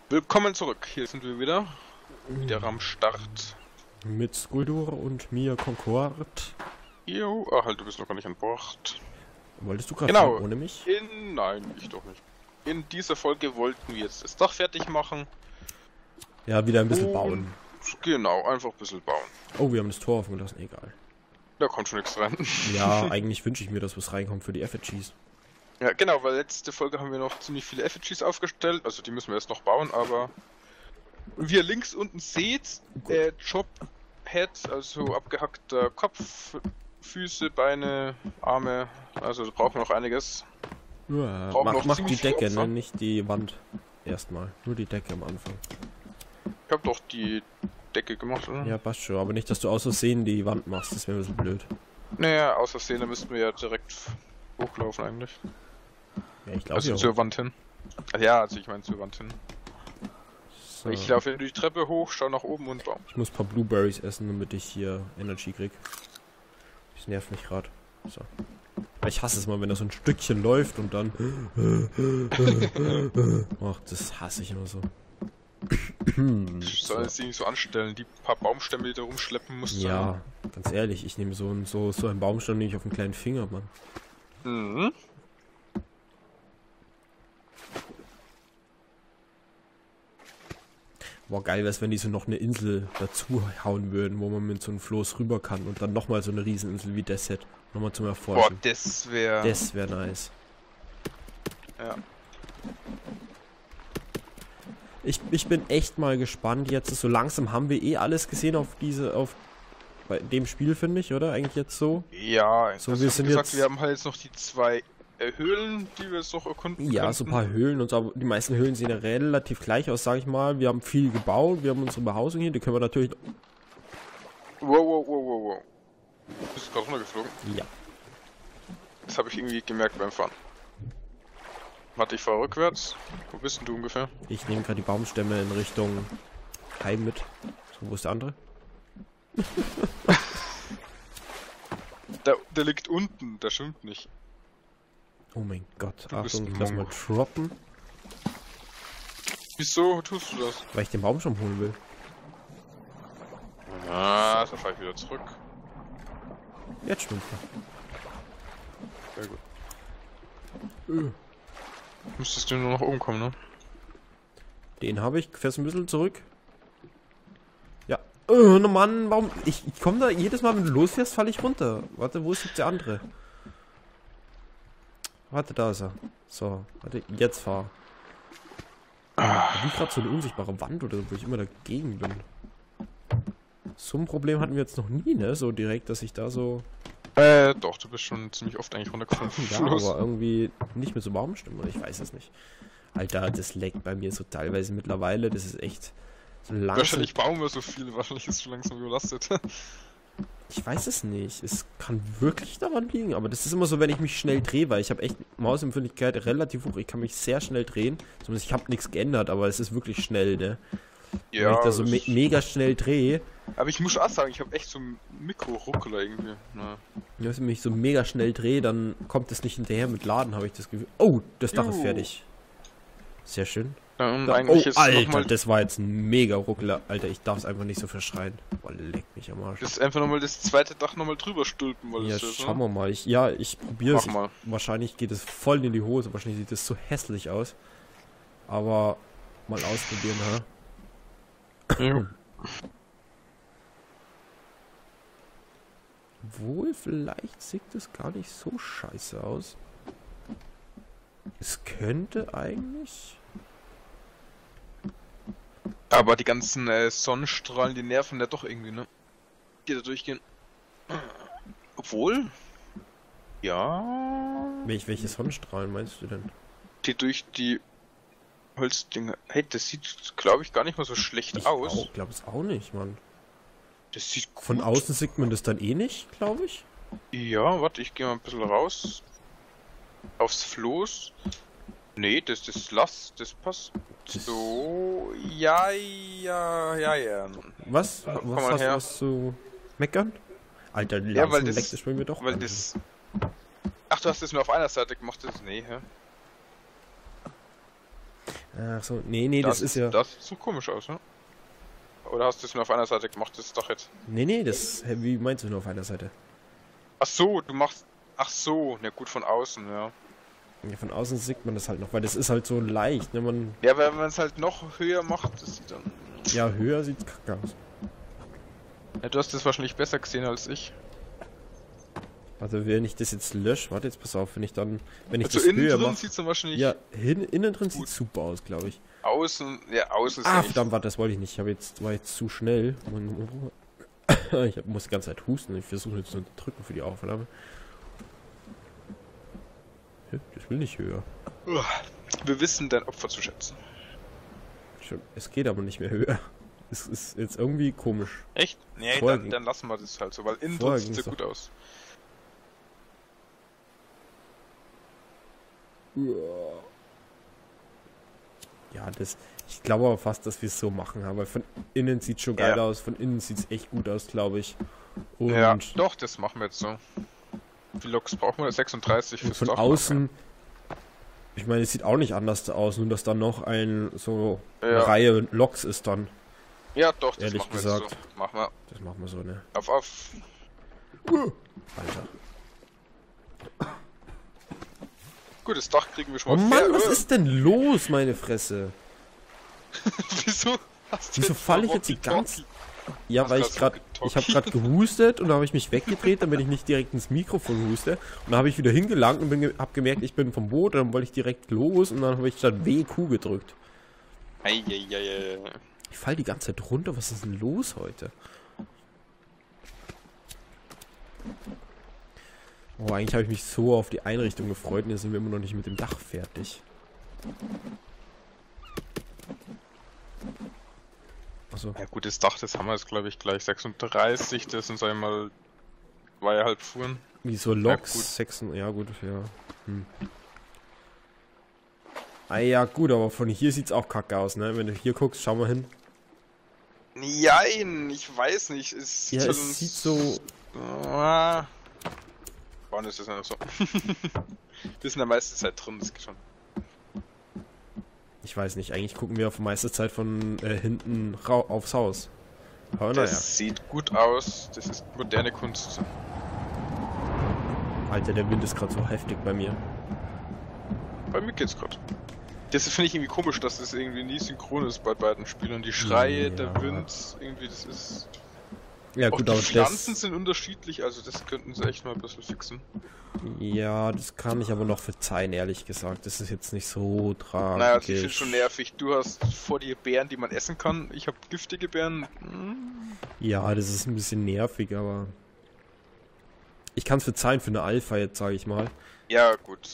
Willkommen zurück, hier sind wir wieder am Start. Mit Skuldur und mir Concord. Jo, halt, du bist noch gar nicht an Bord. Wolltest du gerade Genau, ohne mich? Nein, ich doch nicht. In dieser Folge wollten wir jetzt das Dach fertig machen. Ja, wieder ein bisschen bauen. Genau, einfach ein bisschen bauen. Oh, wir haben das Tor offen gelassen, egal. Da kommt schon nichts rein. Ja, eigentlich wünsche ich mir, dass was reinkommt für die Effigies. Ja, genau, weil letzte Folge haben wir noch ziemlich viele Effigies aufgestellt. Also die müssen wir erst noch bauen, aber... Wie ihr links unten seht, Job Head, also abgehackter Kopf, Füße, Beine, Arme. Also da brauchen wir noch einiges. Ja, mach die Decke, ne? Nicht die Wand. Erstmal. Nur die Decke am Anfang. Ich hab doch die Decke gemacht, oder? Ja, passt schon. Aber nicht, dass du aus Versehen die Wand machst. Das wäre ein bisschen blöd. Naja, aus Versehen, da müssten wir ja direkt hochlaufen eigentlich. Ja, ich glaube also zur Wand hin. Ja, also ich meine zur Wand hin. So. Ich laufe die Treppe hoch, schau nach oben und baum. Ich muss ein paar Blueberries essen, damit ich hier Energy krieg. Das nervt mich gerade. So. Ich hasse es mal, wenn das so ein Stückchen läuft und dann... Ach, das hasse ich immer so. Soll es sich nicht so anstellen, die paar Baumstämme, die da rumschleppen musst. Ja, ganz ehrlich, ich nehme so einen Baumstamm nehme ich auf einen kleinen Finger, Mann. Mhm. Boah, geil wäre es, wenn die so noch eine Insel dazu hauen würden, wo man mit so einem Floß rüber kann und dann nochmal so eine Rieseninsel wie das Set. Nochmal zum Erforschen. Boah, das wäre... Das wäre nice. Ja. Ich bin echt mal gespannt jetzt. So langsam haben wir alles gesehen bei dem Spiel, finde ich, oder? Eigentlich jetzt so? Ja, so wir sind gesagt, jetzt... wir haben halt jetzt noch die zwei Höhlen, die wir jetzt noch erkunden Ja, so ein paar Höhlen und so, aber die meisten Höhlen sehen ja relativ gleich aus, sag ich mal. Wir haben viel gebaut, wir haben unsere Behausung hier, die können wir natürlich... Wow. Bist du gerade runtergeflogen? Ja. Das habe ich irgendwie gemerkt beim Fahren. Warte, ich fahre rückwärts. Wo bist denn du ungefähr? Ich nehme gerade die Baumstämme in Richtung Heim mit. So, wo ist der andere? Der liegt unten, der schwimmt nicht. Oh mein Gott, Achtung, ich lass mal droppen. Wieso tust du das? Weil ich den Baumstamm holen will. Ah, dann fahr ich wieder zurück. Jetzt schwimmt er. Sehr gut. Müsstest du nur nach oben kommen, ne? Den habe ich. Fährst ein bisschen zurück. Ja. Oh Mann, warum? Ich komme da jedes Mal, wenn du losfährst, falle ich runter. Warte, wo ist jetzt der andere? Warte, da ist er. So, warte, jetzt fahr. Wie gerade so eine unsichtbare Wand oder wo ich immer dagegen bin. So ein Problem hatten wir jetzt noch nie, ne? So direkt, dass ich da so... Doch, du bist schon ziemlich oft eigentlich runtergefallen. Ja, aber irgendwie nicht mit so Baumstimmen, ich weiß es nicht. Alter, das leckt bei mir so teilweise mittlerweile, das ist echt so langsam. Wahrscheinlich bauen wir so viele, wahrscheinlich ist es schon langsam überlastet. Ich weiß es nicht, es kann wirklich daran liegen, aber das ist immer so, wenn ich mich schnell drehe, weil ich habe echt Mausempfindlichkeit relativ hoch, ich kann mich sehr schnell drehen, zumindest ich habe nichts geändert, aber es ist wirklich schnell, ne? Ja, wenn ich da so mega schnell drehe. Aber ich muss auch sagen, ich habe echt so ein Mikro-Ruckler irgendwie. Ja. Wenn ich mich so mega schnell drehe, dann kommt es nicht hinterher mit Laden, habe ich das Gefühl. Oh, das Dach ist fertig. Sehr schön. Eigentlich oh, ist Alter, das war jetzt ein mega Ruckler. Alter, ich darf es einfach nicht so verschreien. Boah, leck mich am Arsch. Das ist einfach nochmal das zweite Dach nochmal drüber stülpen. Weil ja, das schauen wir mal. Ich probiere es. Mal. Wahrscheinlich geht es voll in die Hose. Wahrscheinlich sieht das so hässlich aus. Aber mal ausprobieren, ha? Ja. Wohl, vielleicht sieht das gar nicht so scheiße aus. Es könnte eigentlich... Aber die ganzen Sonnenstrahlen, die nerven ja doch irgendwie, ne? Die da durchgehen. Obwohl... Ja... Welche Sonnenstrahlen meinst du denn? Die durch die Holzdinger... Hey, das sieht, glaube ich, gar nicht mal so schlecht aus. Ich glaube es auch nicht, Mann. Das sieht gut. Von außen sieht man das dann eh nicht, glaube ich. Ja, warte, ich gehe mal ein bisschen raus. Aufs Floß. Nee, das passt. So, ja. Was? Was hast du was zu meckern? Alter, ja, weil das spielen wir doch. Weil das... Ach, du hast das nur auf einer Seite gemacht, das... Nee, hä? Ach so, nee, das ist ja... Das sieht so komisch aus, ne? Oder hast du es nur auf einer Seite gemacht? Das ist doch jetzt... Nee, das... Wie meinst du nur auf einer Seite? Ach so, du machst... Ach so, na gut, von außen, ja. Ja, von außen sieht man das halt noch, weil das ist halt so leicht, ne? Man... Ja, wenn man es halt noch höher macht, das sieht dann... Ja, höher sieht's kacke aus. Ja, du hast das wahrscheinlich besser gesehen als ich. Also wenn ich das jetzt lösche, warte jetzt, pass auf, wenn ich dann... Wenn ich Also das innen höher drin mache... sieht's dann wahrscheinlich... Ja, innen drin sieht super aus, glaube ich. Außen, ja, außen ist Ah, echt... verdammt, warte, das wollte ich nicht. War jetzt zu schnell. Muss die ganze Zeit husten. Ich versuche jetzt zu drücken für die Aufnahme. Das will nicht höher. Wir wissen dein Opfer zu schätzen. Es geht aber nicht mehr höher. Es ist jetzt irgendwie komisch. Echt? Nee, dann lassen wir das halt so, weil innen drin sieht es ja gut aus. Ja, ich glaube aber fast, dass wir es so machen, aber von innen sieht es schon geil aus, von innen sieht es echt gut aus, glaube ich. Und ja, doch, das machen wir jetzt so. Wie viele Loks brauchen wir? 36 fürs von Dach außen, machen. Ich meine, es sieht auch nicht anders aus, nur dass da noch eine Ja. Reihe Loks ist dann. Ja, doch, das Ehrlich machen wir gesagt. jetzt so. Machen wir. Das machen wir so, ne? Auf. Alter. Gut, das Dach kriegen wir schon Oh mal. Mann, was ist denn los, meine Fresse? Wieso hast du Wieso jetzt falle ich mal jetzt die Walkie-Talkie? ganze... Ja, Hast weil du ich grad gerade... so Ich habe gerade gehustet und dann habe ich mich weggedreht, damit ich nicht direkt ins Mikrofon huste. Und dann habe ich wieder hingelangt und habe gemerkt, ich bin vom Boot. Und dann wollte ich direkt los und dann habe ich statt WQ gedrückt. Eieieiei. Ich fall die ganze Zeit runter. Was ist denn los heute? Oh, eigentlich habe ich mich so auf die Einrichtung gefreut und jetzt sind wir immer noch nicht mit dem Dach fertig. Achso. Ja gut, das Dach, das haben wir jetzt glaube ich gleich 36, das sind sag ich mal 2,5 Fuhren. Wie so Loks, gut. 6, ja gut, ja. Ah ja gut, aber von hier sieht's auch kacke aus, ne? Wenn du hier guckst, schau mal hin. Nein, ich weiß nicht. Es Ja, sieht, es sieht so... Wann ist das denn so? Wir sind ja meiste Zeit drin, das geht schon. Ich weiß nicht, eigentlich gucken wir auf die meiste Zeit von hinten aufs Haus. Aber naja. Das sieht gut aus, das ist moderne Kunst. Alter, der Wind ist gerade so heftig bei mir. Bei mir geht's gerade. Das finde ich irgendwie komisch, dass das irgendwie nie synchron ist bei beiden Spielern. Die Schreie, Ja. der Wind, irgendwie das ist... Ja Auch gut, die aber Pflanzen sind unterschiedlich, also das könnten sie echt mal ein bisschen fixen. Ja, das kann ich aber noch verzeihen, ehrlich gesagt. Das ist jetzt nicht so tragisch. Naja, also ich finde schon nervig. Du hast vor dir Beeren, die man essen kann. Ich habe giftige Beeren. Ja, das ist ein bisschen nervig, aber... Ich kann es verzeihen für eine Alpha jetzt, sage ich mal. Ja, gut.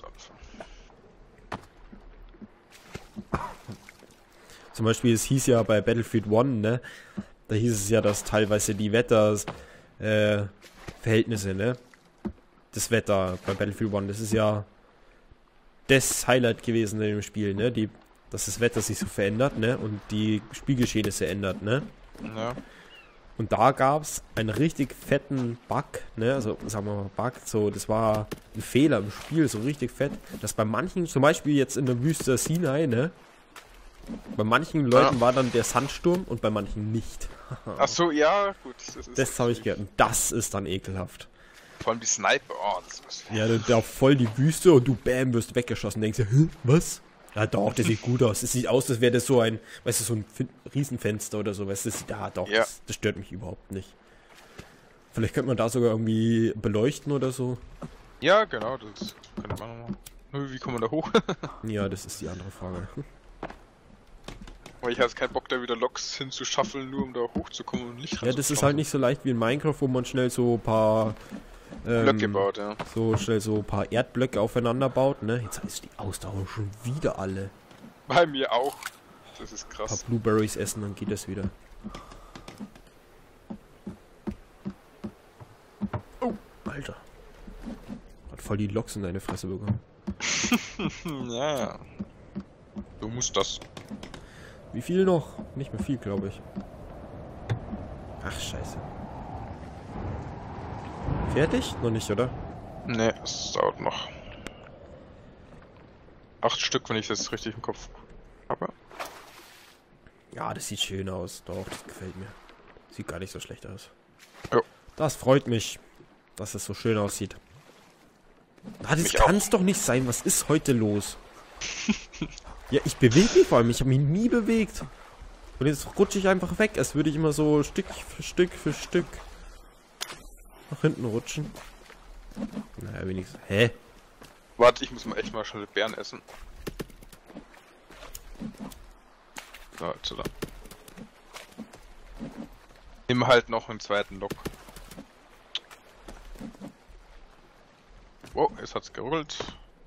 Zum Beispiel, es hieß ja bei Battlefield 1, ne? Da hieß es ja, dass teilweise die Verhältnisse, ne? Das Wetter bei Battlefield 1, das ist ja das Highlight gewesen in dem Spiel, ne? Dass das Wetter sich so verändert, ne? Und die Spielgeschehnisse ändert, ne? Ja. Und da gab es einen richtig fetten Bug, ne? Also sagen wir mal Bug, so, das war ein Fehler im Spiel, so richtig fett, dass bei manchen, zum Beispiel jetzt in der Wüste Sinai, ne? Bei manchen Leuten war dann der Sandsturm und bei manchen nicht. Ach so, ja, gut. Das habe ich gehört. Und das ist dann ekelhaft. Vor allem die Sniper, oh, das ist... Ja, da voll die Wüste und du bam, wirst weggeschossen. Denkst du, was? Ja doch, das sieht gut aus. Es sieht aus, als wäre das so ein, weißt du, so ein Riesenfenster oder so. Weißt du, ja doch, ja. Das stört mich überhaupt nicht. Vielleicht könnte man da sogar irgendwie beleuchten oder so. Ja, genau, das könnte man nochmal. Nur wie kommen wir da hoch? Ja, das ist die andere Frage. Weil ich habe keinen Bock, da wieder Loks hinzuschaffeln, nur um da hochzukommen und nicht Ja, das ist halt nicht so leicht wie in Minecraft, wo man schnell so ein paar Blöcke baut, ja. So schnell so ein paar Erdblöcke aufeinander baut, ne? Jetzt ist die Ausdauer schon wieder alle. Bei mir auch. Das ist Ein krass. paar Blueberries essen, dann geht das wieder. Oh, Alter. Hat voll die Loks in deine Fresse bekommen. Ja. Du musst das. Wie viel noch? Nicht mehr viel, glaube ich. Ach, scheiße. Fertig? Noch nicht, oder? Ne, es dauert noch. 8 Stück, wenn ich das richtig im Kopf. Aber Ja, das sieht schön aus. Doch, das gefällt mir. Sieht gar nicht so schlecht aus. Ja. Das freut mich, dass es so schön aussieht. Ah, das Mich kann es doch nicht sein. Was ist heute los? Ja, ich bewege mich vor allem. Ich habe mich nie bewegt. Und jetzt rutsche ich einfach weg. Als würde ich immer so Stück für Stück nach hinten rutschen. Naja, wenigstens. Hä? warte, ich muss mal echt mal schnell Beeren essen. So, jetzt dann. Nimm halt noch einen zweiten Lock. Wow, jetzt hat's geruckelt.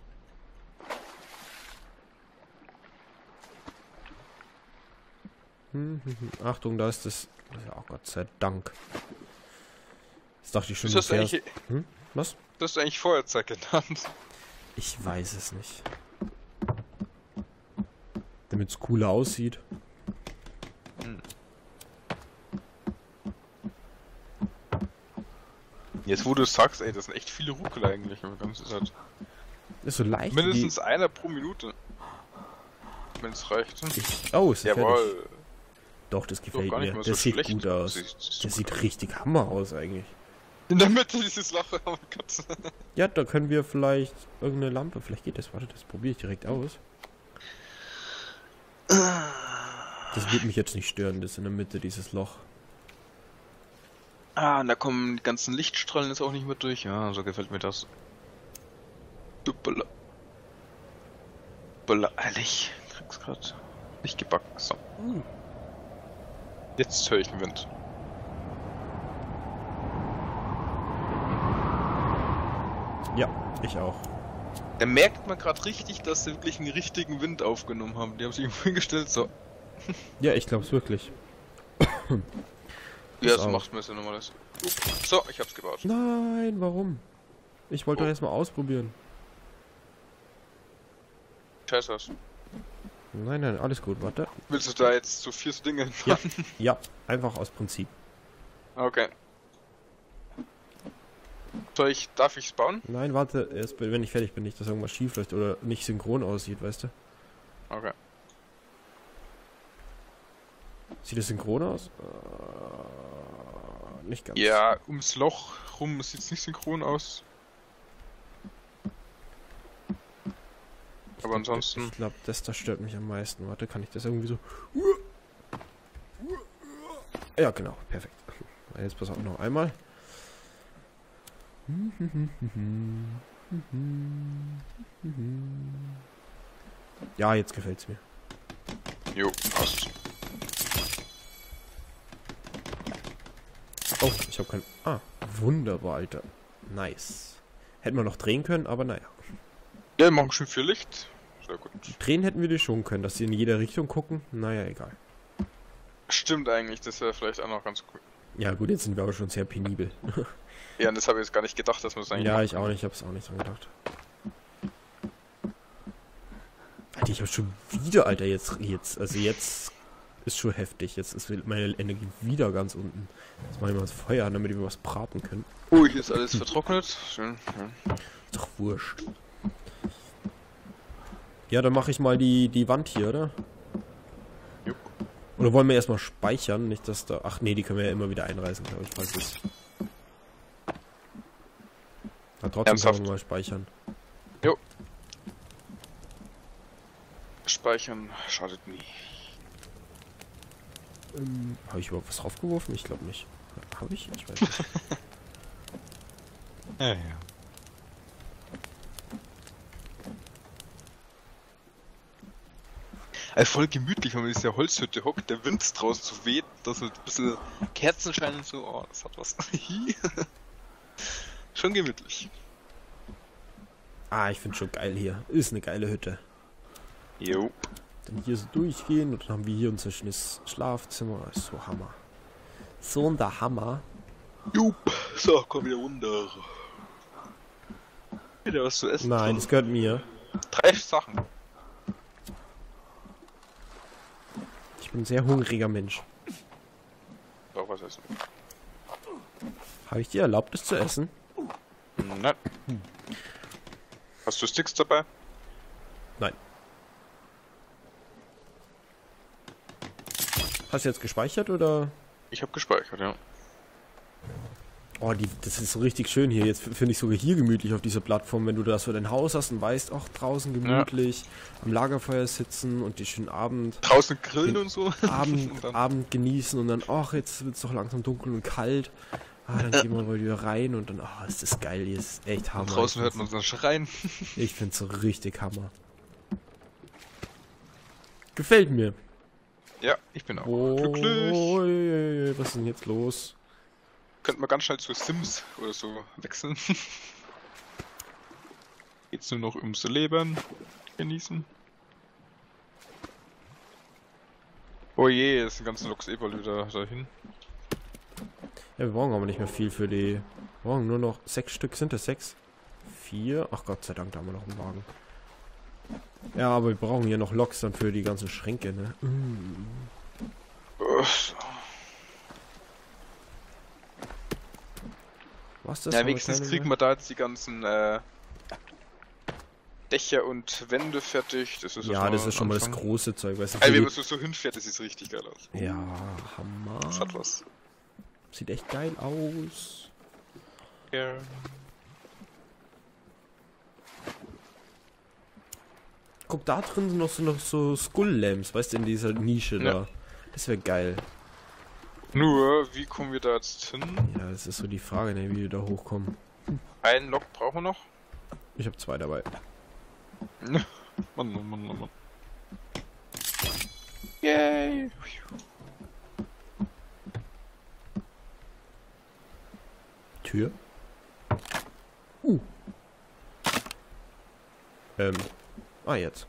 Achtung, da ist das. Ja, Gott sei Dank. Jetzt dachte ich schon, Ist das eigentlich, Was? das ist eigentlich Feuerzeug genannt? Ich weiß es nicht. Damit es cooler aussieht. Jetzt wo du es sagst, ey, das sind echt viele Ruckel eigentlich. Halt Ist so leicht. mindestens einer pro Minute. Wenn es reicht. Oh, ist das fertig? Jawohl. Doch, das gefällt gar nicht mir. mal so Das sieht schlecht. gut aus. Das sieht richtig Hammer aus eigentlich. In der Mitte dieses Loch haben wir Katze. Ja, da können wir vielleicht irgendeine Lampe. Vielleicht geht das. Warte, das probiere ich direkt aus. Das wird mich jetzt nicht stören, das in der Mitte, dieses Loch. Ah, und da kommen die ganzen Lichtstrahlen jetzt auch nicht mehr durch. Ja, so gefällt mir das. Duppala. Duppala. Ehrlich, krieg's grad nicht gebacken. So. Jetzt höre ich den Wind. Ja, ich auch. Da merkt man gerade richtig, dass sie wirklich einen richtigen Wind aufgenommen haben. Die haben sich irgendwo hingestellt, so. Ja, ich glaube es wirklich. Ja, Ist so auch. macht man es ja normales. So, ich hab's gebaut. Nein, warum? Ich wollte Oh. doch erstmal ausprobieren. Scheiße was. Nein, nein, alles gut, warte. Willst du da jetzt so 4 Dinge? Ja. Ja, einfach aus Prinzip. Okay. Darf ich's bauen? Nein, warte, erst wenn ich fertig bin, nicht, dass irgendwas schief läuft oder nicht synchron aussieht, weißt du? Okay. Sieht das synchron aus? Nicht ganz. Ja, ums Loch rum sieht's nicht synchron aus. Aber ansonsten. Ich glaube, das da stört mich am meisten. Warte, kann ich das irgendwie so... Ja, genau, perfekt. Jetzt pass auf, noch einmal. Ja, jetzt gefällt's mir. Jo, passt. Oh, ich habe kein... Ah, wunderbar, Alter. Nice. Hätten wir noch drehen können, aber naja. Ja, wir machen schön viel Licht. Sehr gut. Drehen hätten wir die schon können, dass sie in jede Richtung gucken. Naja, egal. Stimmt eigentlich, das wäre vielleicht auch noch ganz cool. Ja gut, jetzt sind wir aber schon sehr penibel. Ja, und das habe ich jetzt gar nicht gedacht, dass man das eigentlich Ja, macht. ich auch nicht. Ich hab's auch nicht dran gedacht. Alter, ich hab schon wieder, Alter, jetzt. Also jetzt ist schon heftig. Jetzt ist meine Energie wieder ganz unten. Jetzt mache ich mal das Feuer an, damit wir was braten können. Oh, hier ist alles vertrocknet. Schön. Ja. Ist doch wurscht. Ja, dann mache ich mal die Wand hier, oder? Jupp. Oder wollen wir erstmal speichern? Nicht, dass da... Ach nee, die können wir ja immer wieder einreißen, glaube ich, falls es... Ja, trotzdem Ernsthaft? können wir mal speichern. Jo. Speichern schadet nie. Habe ich überhaupt was draufgeworfen? Ich glaube nicht. Habe ich? Ich weiß nicht. Ja. Also voll gemütlich, wenn man in dieser Holzhütte hockt, der Wind draußen so weht, dass mit ein bisschen Kerzenschein und so, oh, das hat was. Schon gemütlich. Ah, ich finde schon geil hier. Ist eine geile Hütte. Jo. Dann hier so durchgehen und dann haben wir hier unser schönes Schlafzimmer. Ist so Hammer. So der Hammer. Jupp. So, komm wieder runter. Wieder was zu essen. Nein, das gehört mir. 3 Sachen. Ich bin ein sehr hungriger Mensch. Auch was essen. Habe ich dir erlaubt, es zu essen? Nein. Hast du Sticks dabei? Nein. Hast du jetzt gespeichert oder? Ich habe gespeichert, ja. Oh, das ist so richtig schön hier. Jetzt finde ich sogar hier gemütlich auf dieser Plattform, wenn du da so dein Haus hast und weißt, ach, draußen gemütlich, am Lagerfeuer sitzen und die schönen Draußen grillen und so. Abend genießen und dann, ach, jetzt wird es doch langsam dunkel und kalt. Ah, dann gehen wir mal wieder rein und dann, ah, ist das geil, hier ist echt Hammer. Draußen hört man so schreien. Ich find's so richtig Hammer. Gefällt mir. Ja, ich bin auch glücklich. Was ist denn jetzt los? Könnten wir ganz schnell zu Sims oder so wechseln. Geht's nur noch ums Leben genießen. Oh je, es sind ganze Loks Eberl wieder dahin. Ja, wir brauchen aber nicht mehr viel für die. Wir brauchen nur noch 6 Stück. Sind das 6? 4? Ach Gott sei Dank, da haben wir noch einen Wagen. Ja, aber wir brauchen hier noch Loks dann für die ganzen Schränke, ne? Was das? Ja, wenigstens kriegen wir da jetzt die ganzen Dächer und Wände fertig. Das ist ja, das ist schon mal das große Zeug. Weißt du, also, wenn man so hinfährt, das sieht richtig geil aus. Ja, Hammer. Das hat was. Sieht echt geil aus. Ja. Guck, da drin sind noch so Skull-Lamps, weißt du, in dieser Nische da. Das wäre geil. Nur, wie kommen wir da jetzt hin? Ja, das ist so die Frage, ne, wie wir da hochkommen. Einen Lok brauchen wir noch? Ich habe 2 dabei. Mann. Yay! Tür? Jetzt.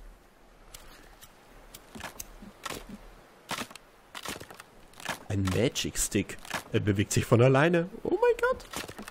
Ein Magic Stick. Er bewegt sich von alleine. Oh mein Gott.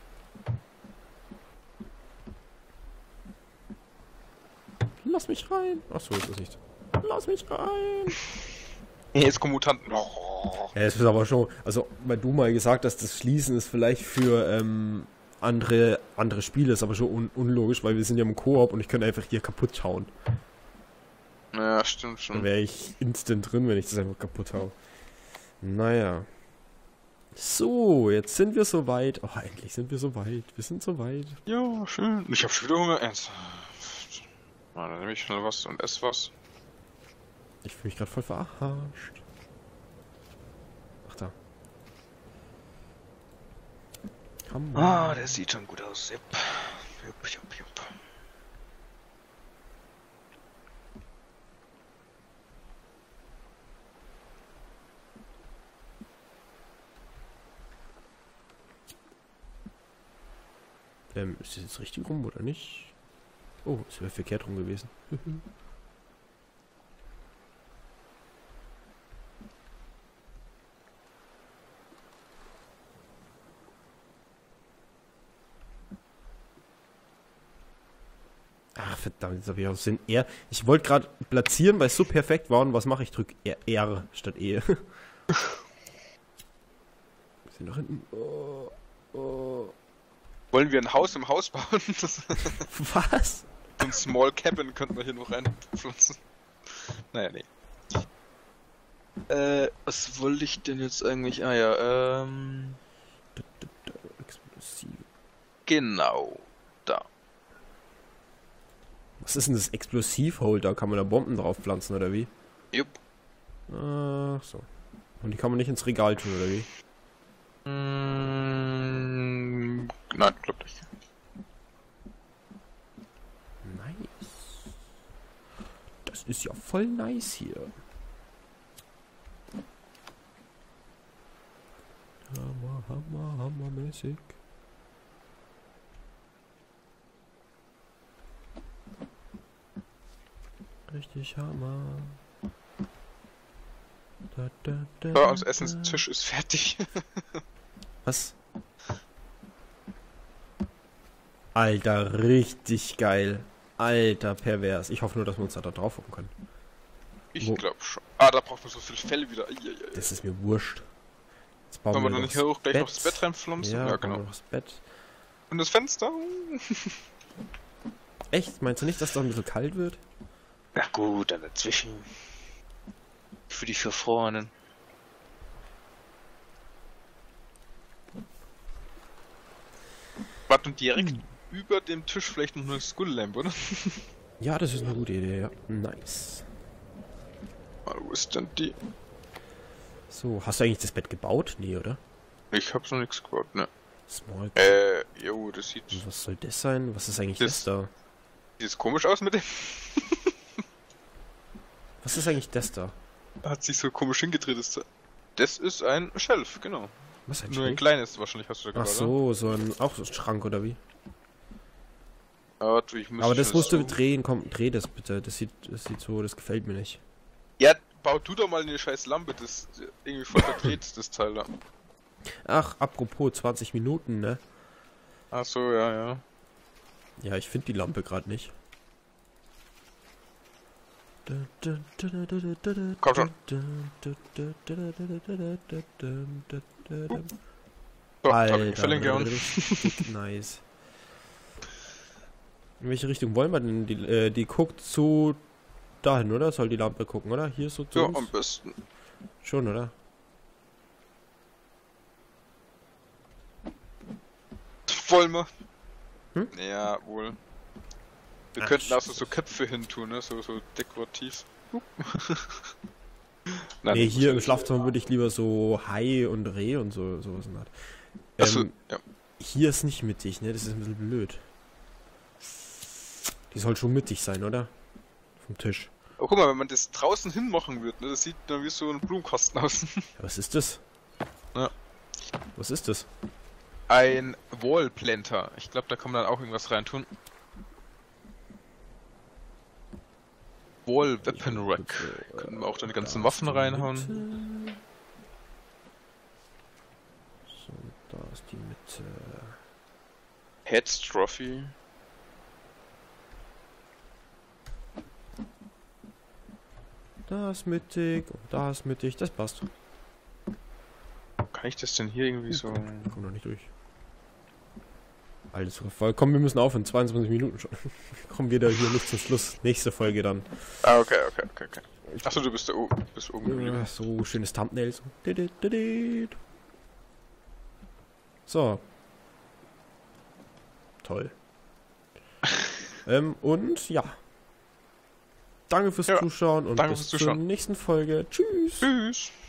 Lass mich rein. Ach so, ist das nicht. Lass mich rein. Jetzt kommen Mutanten. Oh. Ja, es ist aber schon, also weil du mal gesagt hast, das Schließen ist vielleicht für andere Spiele, ist aber schon unlogisch, weil wir sind ja im Koop und ich könnte einfach hier kaputt hauen. Ja, stimmt schon. Dann wäre ich instant drin, wenn ich das einfach kaputt hau. Naja. So, jetzt sind wir soweit. Oh, endlich sind wir soweit. Wir sind soweit. Ja, schön. Ich hab schon wieder Hunger. Ernst. Dann nehme ich schnell was und esse was. Ich fühle mich gerade voll verarscht. Ach da. Ah, der sieht schon gut aus. Jupp. Ist das jetzt richtig rum oder nicht? Oh, es wäre verkehrt rum gewesen. Ach verdammt, jetzt habe ich aus den R. Ich wollte gerade platzieren, weil es so perfekt war und was mache ich? Drück R statt E. Wir sind noch hinten. Oh. Wollen wir ein Haus im Haus bauen? Was? Ein Small Cabin könnten wir hier noch reinpflanzen. Naja, nee. Was wollte ich denn jetzt eigentlich? Ah ja, Explosiv. Genau. Da. Was ist denn das Explosivholder? Kann man da Bomben drauf pflanzen oder wie? Jupp. Ach so. Und die kann man nicht ins Regal tun oder wie? Nein, glaub nicht. Nice. Das ist ja voll nice hier. Hammermäßig. Richtig Hammer. Ja, unser Essenstisch ist fertig. Was? Alter, richtig geil. Alter, pervers. Ich hoffe nur, dass wir uns da drauf hocken können. Ich glaube schon. Ah, da braucht man so viel Fell wieder. Das ist mir wurscht. Jetzt bauen Wollen wir dann noch nicht hoch gleich noch das Bett reinpflanzen? Ja, genau. noch das Bett. Und das Fenster? Echt? Meinst du nicht, dass das ein bisschen kalt wird? Na gut, dann dazwischen. Für die Verfrorenen. hat dann direkt über dem Tisch vielleicht noch eine Skull Lamp, oder? Ja, das ist eine gute Idee, ja. Nice. Wo ist denn die? So, hast du eigentlich das Bett gebaut? Nee, oder? Ich hab's noch nichts gebaut, ne. Small. Jo, das sieht... Und was soll das sein? Was ist eigentlich Das- das da? Sieht komisch aus mit dem. Was ist eigentlich das da? Hat sich so komisch hingedreht. Das ist ein Shelf, genau. Was ein Nur ein Schild? kleines wahrscheinlich hast du da Ach gebaut, so, auch so ein Schrank oder wie? oder? Aber, ich muss Aber das schon musst du so... drehen, komm, dreh das bitte. Das sieht so, das gefällt mir nicht. Ja, bau du doch mal eine scheiß Lampe, das irgendwie voll verdreht, das Teil da. Ach, apropos 20 Minuten, ne? Ach so, ja. Ja, ich finde die Lampe gerade nicht. Komm schon. So, hab ich Alter, einen Felling gehauen. richtig nice. In welche Richtung wollen wir denn? Die guckt so dahin, oder? Soll die Lampe gucken, oder? Hier so zu Ja, uns? am besten. Schon, oder? Wollen wir? Hm? Ja, wohl. Wir Ach, könnten auch so shit. Köpfe hin tun, ne? So dekorativ. Nee, das hier muss im ja Schlafzimmer würde ich lieber so Hai und Reh und sowas in der Art. Achso, ja. Hier ist nicht mittig, ne? Das ist ein bisschen blöd. Die soll schon mittig sein, oder? Vom Tisch. Aber guck mal, wenn man das draußen hin machen würde, ne? Das sieht dann wie so ein Blumenkasten aus. Ja, was ist das? Ja. Was ist das? Ein Wallplanter. Ich glaube, da kann man dann auch irgendwas reintun. Wall Weapon Rack. Können wir auch dann die ganzen Waffen reinhauen. So, da ist die Mitte. Heads Trophy. Da ist mittig und da ist mittig. Das passt. Kann ich das denn hier irgendwie so... Komm noch nicht durch. Alles voll. Komm, wir müssen aufhören. 22 Minuten schon. Kommen wir da hier nicht zum Schluss. Nächste Folge dann. Ah, okay. Achso, du bist da oben. Bist oben geblieben. Ja, so schönes Thumbnail. So. So. Toll. Und ja. Danke fürs Ja, Zuschauen und danke bis fürs zur Zuschauen. nächsten Folge. Tschüss. Tschüss.